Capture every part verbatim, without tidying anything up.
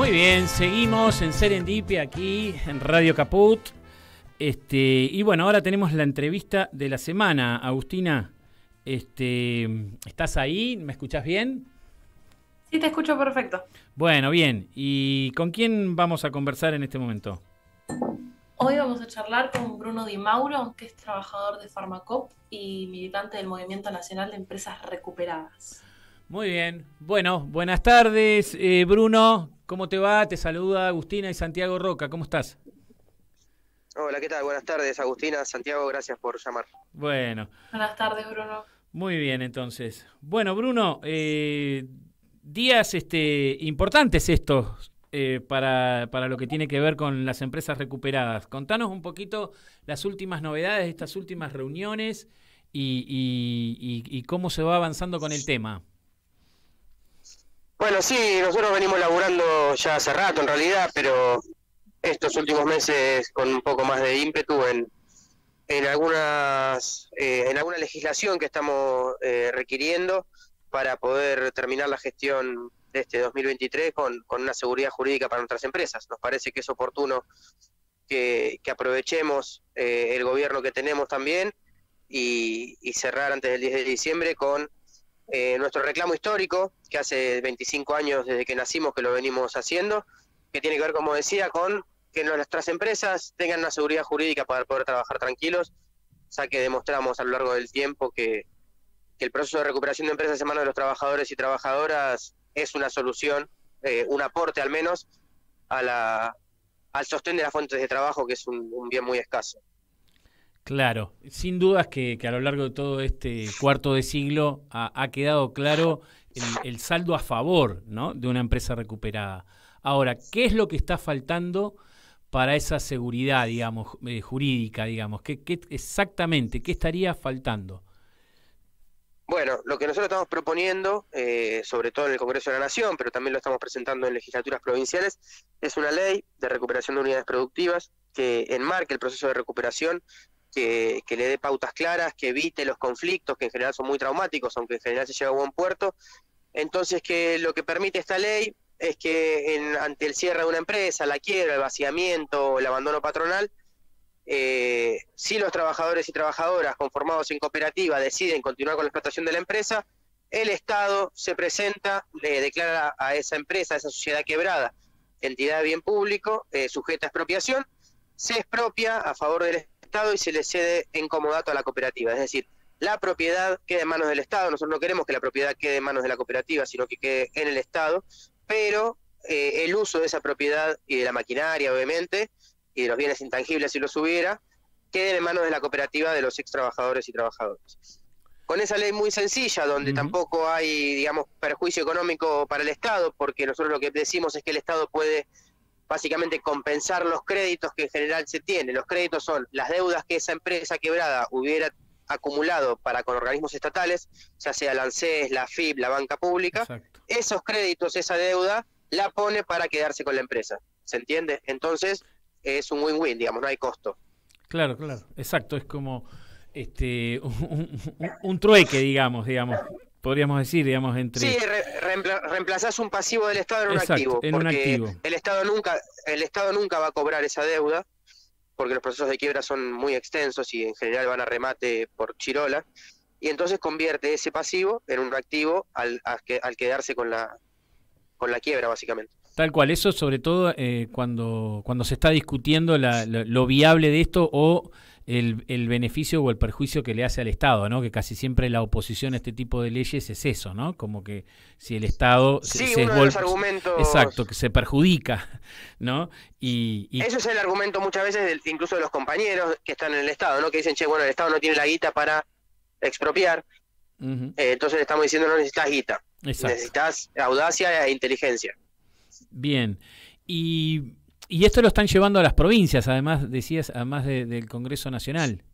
Muy bien, seguimos en Serendipia aquí en Radio Caput. Este, y bueno, ahora tenemos la entrevista de la semana. Agustina, este, ¿estás ahí? ¿Me escuchás bien? Sí, te escucho perfecto. Bueno, bien. ¿Y con quién vamos a conversar en este momento? Hoy vamos a charlar con Bruno Di Mauro, que es trabajador de Farmacop y militante del Movimiento Nacional de Empresas Recuperadas. Muy bien. Bueno, buenas tardes, eh, Bruno. ¿Cómo te va? Te saluda Agustina y Santiago Roca. ¿Cómo estás? Hola, ¿qué tal? Buenas tardes, Agustina, Santiago, gracias por llamar. Bueno. Buenas tardes, Bruno. Muy bien, entonces. Bueno, Bruno, eh, días este, importantes estos eh, para, para lo que tiene que ver con las empresas recuperadas. Contanos un poquito las últimas novedades de estas últimas reuniones y, y, y, y cómo se va avanzando con el tema. Bueno, sí, nosotros venimos laburando ya hace rato en realidad, pero estos últimos meses con un poco más de ímpetu en, en algunas eh, en alguna legislación que estamos eh, requiriendo para poder terminar la gestión de este dos mil veintitrés con, con una seguridad jurídica para nuestras empresas. Nos parece que es oportuno que, que aprovechemos eh, el gobierno que tenemos también y, y cerrar antes del diez de diciembre con Eh, nuestro reclamo histórico, que hace veinticinco años desde que nacimos que lo venimos haciendo, que tiene que ver, como decía, con que nuestras empresas tengan una seguridad jurídica para poder trabajar tranquilos, ya que demostramos a lo largo del tiempo que, que el proceso de recuperación de empresas en manos de los trabajadores y trabajadoras es una solución, eh, un aporte al menos, a la, al sostén de las fuentes de trabajo, que es un, un bien muy escaso. Claro, sin dudas que, que a lo largo de todo este cuarto de siglo ha, ha quedado claro el, el saldo a favor, ¿no?, de una empresa recuperada. Ahora, ¿qué es lo que está faltando para esa seguridad, digamos, eh, jurídica, digamos? ¿Qué, qué exactamente, qué estaría faltando? Bueno, lo que nosotros estamos proponiendo, eh, sobre todo en el Congreso de la Nación, pero también lo estamos presentando en legislaturas provinciales, es una ley de recuperación de unidades productivas que enmarque el proceso de recuperación, Que, que le dé pautas claras, que evite los conflictos, que en general son muy traumáticos, aunque en general se lleva a buen puerto. Entonces, que lo que permite esta ley es que en, ante el cierre de una empresa, la quiebra, el vaciamiento, el abandono patronal, eh, si los trabajadores y trabajadoras conformados en cooperativa deciden continuar con la explotación de la empresa, el Estado se presenta, le declara a esa empresa, a esa sociedad quebrada, entidad de bien público, eh, sujeta a expropiación, se expropia a favor del Estado y se le cede en comodato a la cooperativa. Es decir, la propiedad queda en manos del Estado. Nosotros no queremos que la propiedad quede en manos de la cooperativa, sino que quede en el Estado, pero eh, el uso de esa propiedad y de la maquinaria, obviamente, y de los bienes intangibles si los hubiera, queden en manos de la cooperativa de los ex trabajadores y trabajadoras. Con esa ley muy sencilla, donde uh-huh. tampoco hay, digamos, perjuicio económico para el Estado, porque nosotros lo que decimos es que el Estado puede básicamente compensar los créditos que en general se tienen. Los créditos son las deudas que esa empresa quebrada hubiera acumulado para con organismos estatales, ya sea la ANSES, la F I P, la banca pública. Exacto. Esos créditos, esa deuda, la pone para quedarse con la empresa. ¿Se entiende? Entonces, es un win-win, digamos, no hay costo. Claro, claro, exacto. Es como este un, un, un trueque, digamos, digamos. Podríamos decir, digamos, entre... Sí, re reempla reemplazás un pasivo del Estado en un Exacto, activo. en porque un activo. El Estado nunca, el Estado nunca va a cobrar esa deuda, porque los procesos de quiebra son muy extensos y en general van a remate por chirola, y entonces convierte ese pasivo en un activo al, a que, al quedarse con la, con la quiebra, básicamente. Tal cual, eso sobre todo eh, cuando, cuando se está discutiendo la, lo, lo viable de esto o el, el beneficio o el perjuicio que le hace al Estado, ¿no? Que casi siempre la oposición a este tipo de leyes es eso, ¿no? Como que si el Estado sí, se, se uno de los argumentos... Exacto, que se perjudica, ¿no? Y, y... Eso es el argumento muchas veces, del, incluso de los compañeros que están en el Estado, ¿no? Que dicen, che, bueno, el Estado no tiene la guita para expropiar, uh-huh. eh, entonces le estamos diciendo no necesitas guita, Exacto. necesitas audacia e inteligencia. Bien, y, y esto lo están llevando a las provincias, además, decías, además de, del Congreso Nacional.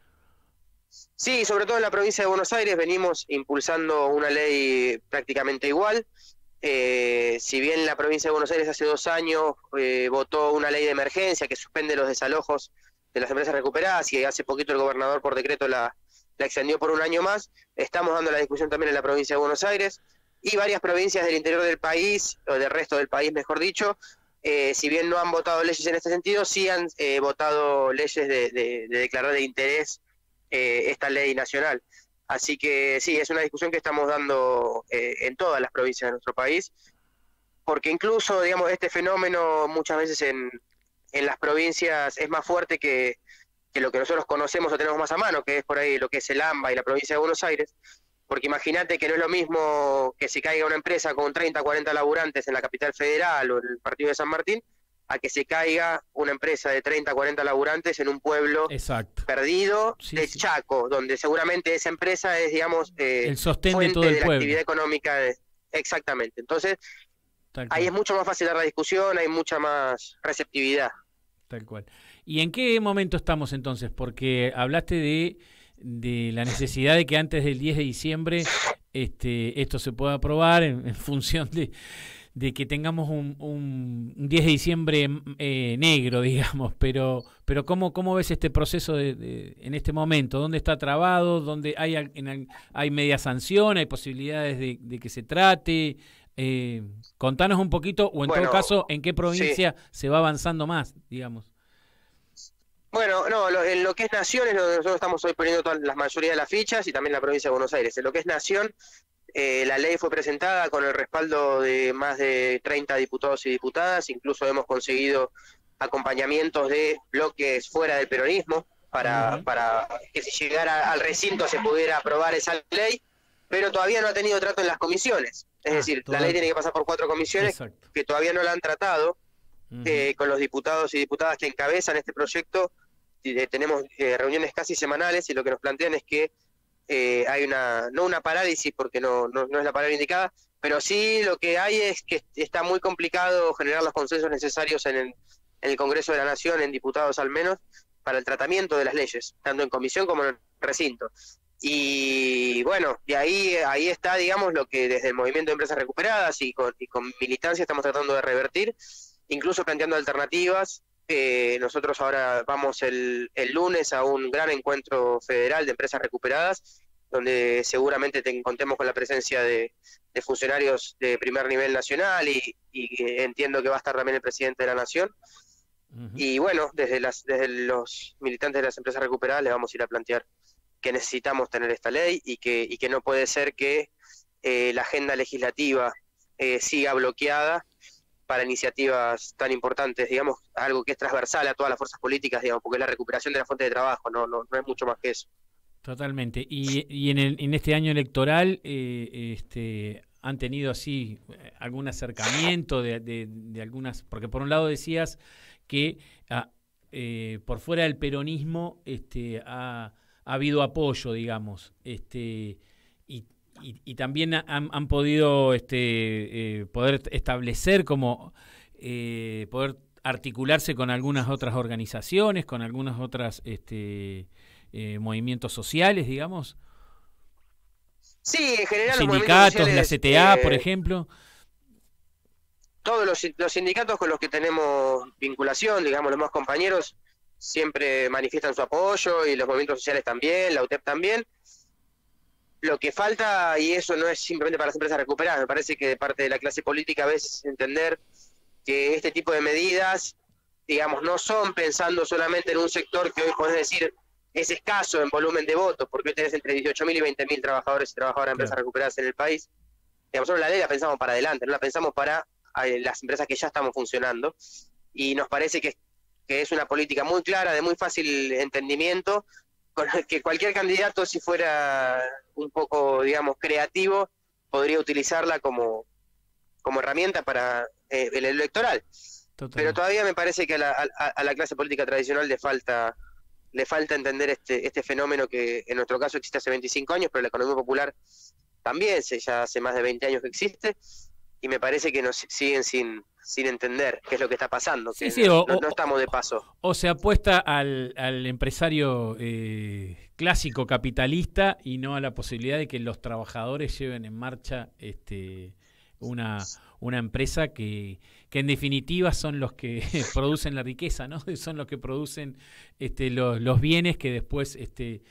Sí, sobre todo en la provincia de Buenos Aires venimos impulsando una ley prácticamente igual. Eh, si bien la provincia de Buenos Aires hace dos años eh, votó una ley de emergencia que suspende los desalojos de las empresas recuperadas y hace poquito el gobernador por decreto la, la extendió por un año más, estamos dando la discusión también en la provincia de Buenos Aires. y varias provincias del interior del país, o del resto del país, mejor dicho, eh, si bien no han votado leyes en este sentido, sí han eh, votado leyes de, de, de declarar de interés eh, esta ley nacional. Así que sí, es una discusión que estamos dando eh, en todas las provincias de nuestro país, porque incluso, digamos, este fenómeno muchas veces en, en las provincias es más fuerte que, que lo que nosotros conocemos o tenemos más a mano, que es por ahí lo que es el AMBA y la provincia de Buenos Aires, porque imagínate que no es lo mismo que se caiga una empresa con treinta, cuarenta laburantes en la capital federal o en el partido de San Martín, a que se caiga una empresa de treinta, cuarenta laburantes en un pueblo Exacto. perdido Sí, de sí. Chaco, donde seguramente esa empresa es, digamos, eh, El sostén de fuente todo el de la pueblo. actividad económica. De... Exactamente. Entonces, Tal ahí cual. es mucho más fácil dar la discusión, hay mucha más receptividad. Tal cual. ¿Y en qué momento estamos entonces? Porque hablaste de, de la necesidad de que antes del diez de diciembre este, esto se pueda aprobar en, en función de, de que tengamos un, un diez de diciembre eh, negro, digamos. Pero, pero ¿cómo, cómo ves este proceso de, de, en este momento? ¿Dónde está trabado? ¿Dónde hay, en, hay media sanción? ¿Hay posibilidades de, de que se trate? Eh, contanos un poquito, o en Bueno, todo caso, ¿en qué provincia sí. se va avanzando más, digamos? Bueno, no, lo, en lo que es Nación es donde nosotros estamos hoy poniendo toda, la mayoría de las fichas, y también la provincia de Buenos Aires. En lo que es Nación, eh, la ley fue presentada con el respaldo de más de treinta diputados y diputadas, incluso hemos conseguido acompañamientos de bloques fuera del peronismo para, uh-huh. para que si llegara al recinto se pudiera aprobar esa ley, pero todavía no ha tenido trato en las comisiones. Es ah, decir, la ley tiene que pasar por cuatro comisiones. Exacto. Que todavía no la han tratado. Uh-huh. eh, con los diputados y diputadas que encabezan este proyecto. Eh, tenemos eh, reuniones casi semanales, y lo que nos plantean es que eh, hay una, no una parálisis, porque no, no, no es la palabra indicada, pero sí lo que hay es que está muy complicado generar los consensos necesarios en el, en el Congreso de la Nación, en diputados al menos, para el tratamiento de las leyes, tanto en comisión como en el recinto. Y bueno, y ahí, ahí está, digamos, lo que desde el Movimiento de Empresas Recuperadas y con, y con militancia estamos tratando de revertir, incluso planteando alternativas. Eh, nosotros ahora vamos el, el lunes a un gran encuentro federal de empresas recuperadas, donde seguramente te, contemos con la presencia de, de funcionarios de primer nivel nacional, y, y entiendo que va a estar también el presidente de la Nación. Uh-huh. Y bueno, desde, las, desde los militantes de las empresas recuperadas les vamos a ir a plantear que necesitamos tener esta ley, y que, y que no puede ser que eh, la agenda legislativa eh, siga bloqueada para iniciativas tan importantes, digamos, algo que es transversal a todas las fuerzas políticas, digamos, porque es la recuperación de la fuente de trabajo, no, no, no es mucho más que eso. Totalmente. Y, y en, el, en este año electoral, eh, este, ¿han tenido así algún acercamiento de, de, de algunas? Porque por un lado decías que ah, eh, por fuera del peronismo este, ha, ha habido apoyo, digamos, este, y Y, y también han, han podido este, eh, poder establecer como eh, poder articularse con algunas otras organizaciones, con algunas otras este, eh, movimientos sociales, digamos. Sí, en general los sindicatos, sociales, la C T A, eh, por ejemplo. Todos los, los sindicatos con los que tenemos vinculación, digamos, los más compañeros, siempre manifiestan su apoyo, y los movimientos sociales también, la U T E P también. Lo que falta, y eso no es simplemente para las empresas recuperadas, me parece que de parte de la clase política a veces entender que este tipo de medidas, digamos, no son pensando solamente en un sector que hoy podés decir es escaso en volumen de votos, porque hoy tenés entre dieciocho mil y veinte mil trabajadores y trabajadoras de empresas claro. recuperadas en el país. Digamos, nosotros la ley la pensamos para adelante, no la pensamos para eh, las empresas que ya estamos funcionando, y nos parece que, que es una política muy clara, de muy fácil entendimiento, con el que cualquier candidato, si fuera un poco, digamos, creativo, podría utilizarla como, como herramienta para eh, el electoral. Total. Pero todavía me parece que a la, a, a la clase política tradicional le falta le falta entender este este fenómeno que en nuestro caso existe hace veinticinco años, pero la economía popular también se, ya hace más de veinte años que existe, y me parece que nos siguen sin sin entender qué es lo que está pasando, sí, que sí, no, o, no estamos de paso. O se apuesta al, al empresario eh, clásico capitalista, y no a la posibilidad de que los trabajadores lleven en marcha este una, una empresa que, que en definitiva son los que producen la riqueza, ¿no? Son los que producen este, los, los bienes que después este,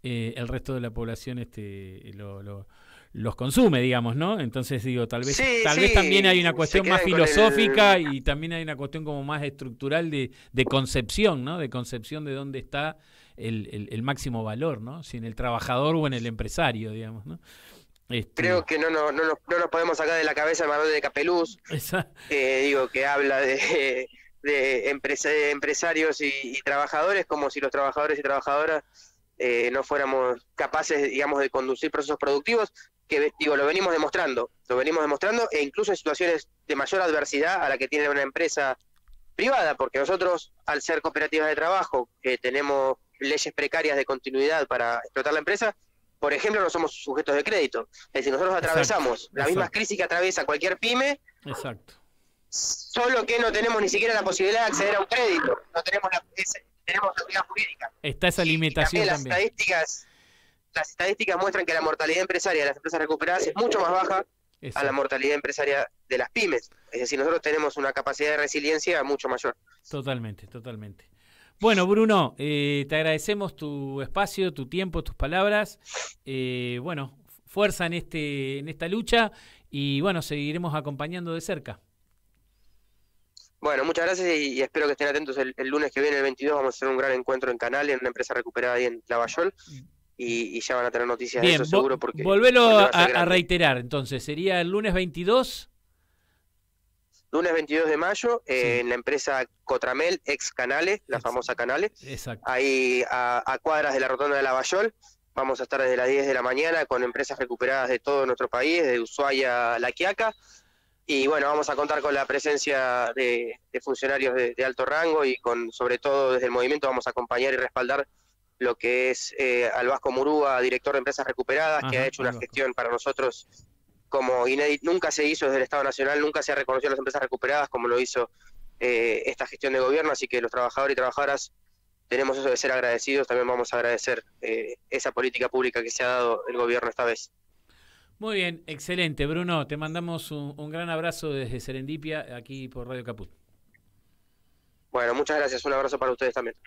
eh, el resto de la población este, lo, lo, los consume, digamos, ¿no? Entonces digo, tal vez, sí, tal sí, vez también hay una cuestión más filosófica el... y también hay una cuestión como más estructural de, de concepción, ¿no? De concepción de dónde está el, el, el máximo valor, ¿no? Si en el trabajador o en el empresario, digamos, ¿no? Este... Creo que no, no, no, no, no nos podemos sacar de la cabeza el manual de Capeluz, que digo que habla de, de, empresa, de empresarios y, y trabajadores, como si los trabajadores y trabajadoras eh, no fuéramos capaces, digamos, de conducir procesos productivos, que digo, lo venimos demostrando, lo venimos demostrando, e incluso en situaciones de mayor adversidad a la que tiene una empresa privada, porque nosotros, al ser cooperativas de trabajo, que tenemos leyes precarias de continuidad para explotar la empresa, por ejemplo, no somos sujetos de crédito. Es decir, nosotros atravesamos exacto, las mismas crisis que atraviesa cualquier pyme, exacto. Solo que no tenemos ni siquiera la posibilidad de acceder a un crédito, no tenemos la, ese, tenemos la seguridad jurídica. Está esa limitación y, y también. también. Las estadísticas, las estadísticas muestran que la mortalidad empresaria de las empresas recuperadas es mucho más baja exacto. a la mortalidad empresaria de las pymes. Es decir, nosotros tenemos una capacidad de resiliencia mucho mayor. Totalmente, totalmente. Bueno, Bruno, eh, te agradecemos tu espacio, tu tiempo, tus palabras. Eh, bueno, fuerza en este en esta lucha y bueno, seguiremos acompañando de cerca. Bueno, muchas gracias y, y espero que estén atentos el, el lunes que viene, el veintidós, vamos a hacer un gran encuentro en Canales, en una empresa recuperada ahí en Lavallol, y, y ya van a tener noticias Bien, de eso seguro. porque volvelo porque a, a reiterar, entonces, ¿sería el lunes veintidós? Lunes veintidós de mayo, eh, sí. en la empresa Cotramel, ex Canales, la ex, famosa Canales, exacto. ahí a, a cuadras de la rotonda de Lavallol. Vamos a estar desde las diez de la mañana con empresas recuperadas de todo nuestro país, de Ushuaia a La Quiaca. Y bueno, vamos a contar con la presencia de, de funcionarios de, de alto rango y con, sobre todo desde el movimiento, vamos a acompañar y respaldar lo que es eh, al Vasco Murúa, director de Empresas Recuperadas, Ajá, que ha hecho una gestión para nosotros como inédita. Nunca se hizo desde el Estado Nacional, nunca se ha reconocido a las empresas recuperadas como lo hizo eh, esta gestión de gobierno, así que los trabajadores y trabajadoras tenemos eso de ser agradecidos, también vamos a agradecer eh, esa política pública que se ha dado el gobierno esta vez. Muy bien, excelente, Bruno. Te mandamos un, un gran abrazo desde Serendipia, aquí por Radio Caput. Bueno, muchas gracias. Un abrazo para ustedes también.